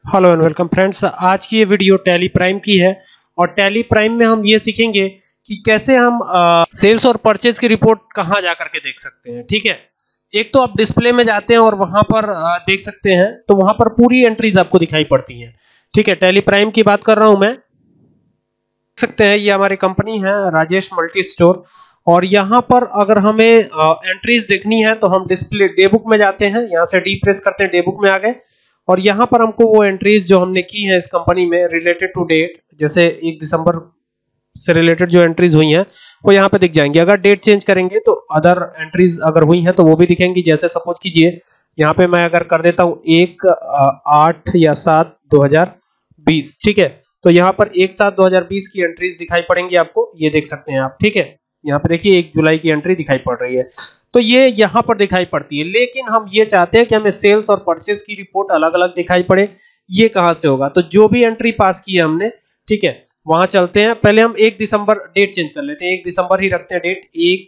Hello and welcome friends. आज की ये वीडियो टैली प्राइम की है और टैली प्राइम में हम ये सीखेंगे कि कैसे हम सेल्स और परचेज की रिपोर्ट कहां जा करके देख सकते हैं। ठीक है, एक तो आप डिस्प्ले में जाते हैं और वहां पर देख सकते हैं, तो वहां पर पूरी एंट्रीज आपको दिखाई पड़ती हैं। ठीक है, टैली प्राइम की बात कर रहा हूं मैं। देख सकते हैं ये हमारी कंपनी है राजेश मल्टी स्टोर, और यहाँ पर अगर हमें एंट्रीज देखनी है तो हम डिस्प्ले डे बुक में जाते हैं, यहाँ से डी प्रेस करते हैं, डे बुक में आ गए और यहाँ पर हमको वो एंट्रीज जो हमने की है इस कंपनी में रिलेटेड टू डेट, जैसे 1 दिसंबर से रिलेटेड जो एंट्रीज हुई हैं वो यहाँ पे दिख जाएंगी। अगर डेट चेंज करेंगे तो अदर एंट्रीज अगर हुई हैं तो वो भी दिखेंगी। जैसे सपोज कीजिए यहाँ पे मैं अगर कर देता हूँ 1/8 या 7/2020, ठीक है, तो यहाँ पर 1/7/2020 की एंट्रीज दिखाई पड़ेंगी आपको, ये देख सकते हैं आप। ठीक है, यहाँ पे देखिए 1 जुलाई की एंट्री दिखाई पड़ रही है, तो ये यहाँ पर दिखाई पड़ती है। लेकिन हम ये चाहते हैं कि हमें सेल्स और परचेज की रिपोर्ट अलग अलग दिखाई पड़े। ये कहां से होगा? तो जो भी एंट्री पास की है हमने, ठीक है, वहां चलते हैं। पहले हम 1 दिसंबर डेट चेंज कर लेते हैं, 1 दिसंबर ही रखते हैं डेट,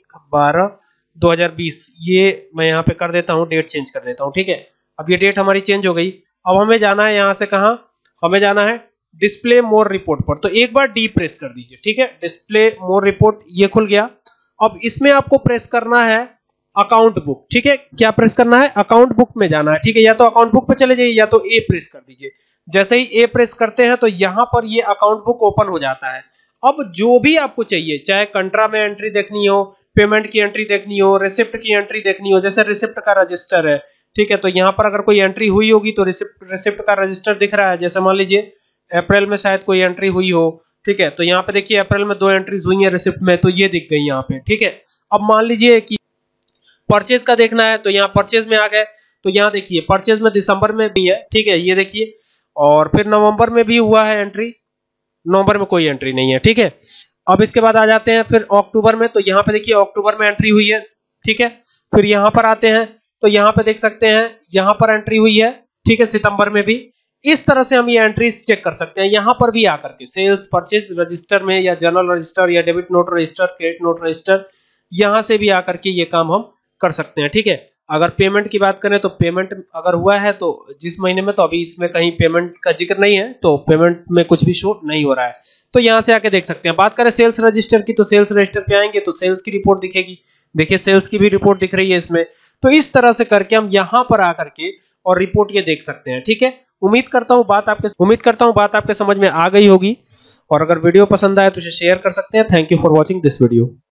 1/12/2020 ये मैं यहाँ पे कर देता हूँ, डेट चेंज कर देता हूँ। ठीक है, अब ये डेट हमारी चेंज हो गई। अब हमें जाना है यहाँ से, कहां हमें जाना है? डिस्प्ले मोर रिपोर्ट पर। तो एक बार डी प्रेस कर दीजिए। ठीक है, डिस्प्ले मोर रिपोर्ट ये खुल गया। अब इसमें आपको प्रेस करना है अकाउंट बुक। ठीक है, क्या प्रेस करना है? अकाउंट बुक में जाना है। ठीक है, या तो अकाउंट बुक पे चले जाइए या तो ए प्रेस कर दीजिए। जैसे ही ए प्रेस करते हैं तो यहां पर ये अकाउंट बुक ओपन हो जाता है। अब जो भी आपको चाहिए, चाहे कंट्रा में एंट्री देखनी हो, पेमेंट की एंट्री देखनी हो, रिसिप्ट की एंट्री देखनी हो, जैसे रिसिप्ट का रजिस्टर है, ठीक है, तो यहां पर अगर कोई एंट्री हुई होगी तो रिसिप्ट का रजिस्टर दिख रहा है। जैसे मान लीजिए अप्रैल में शायद कोई एंट्री हुई हो, ठीक है, तो यहाँ पे देखिए अप्रैल में 2 एंट्रीज हुई है रिसिप्ट में, तो ये दिख गई यहाँ पे। ठीक है, अब मान लीजिए कि परचेज का देखना है तो यहाँ परचेज में आ गए, तो यहाँ देखिए परचेज में दिसंबर में भी है, ठीक है, ये देखिए, और फिर नवंबर में भी हुआ है एंट्री, नवंबर में कोई एंट्री नहीं है। ठीक है, अब इसके बाद आ जाते हैं फिर अक्टूबर में, तो यहाँ पे देखिए अक्टूबर में एंट्री हुई है। ठीक है, फिर यहाँ पर आते हैं तो यहाँ पे देख सकते हैं यहाँ पर एंट्री हुई है। ठीक है, सितंबर में भी। इस तरह से हम ये एंट्रीज चेक कर सकते हैं यहाँ पर भी आकर के, सेल्स परचेज रजिस्टर में या जर्नल रजिस्टर या debit note register, credit note register, यहां से भी आकर के ये काम हम कर सकते हैं। ठीक है, अगर पेमेंट की बात करें तो पेमेंट अगर हुआ है तो जिस महीने में, तो अभी इसमें कहीं पेमेंट का जिक्र नहीं है, तो पेमेंट में कुछ भी शो नहीं हो रहा है, तो यहां से आके देख सकते हैं। बात करें सेल्स रजिस्टर की, तो सेल्स रजिस्टर पे आएंगे तो सेल्स की रिपोर्ट दिखेगी। देखिए सेल्स की भी रिपोर्ट दिख रही है इसमें। तो इस तरह से करके हम यहां पर आकर के और रिपोर्ट ये देख सकते हैं। ठीक है, उम्मीद करता हूं बात आपके समझ में आ गई होगी, और अगर वीडियो पसंद आए तो इसे शेयर कर सकते हैं। Thank you for watching this video.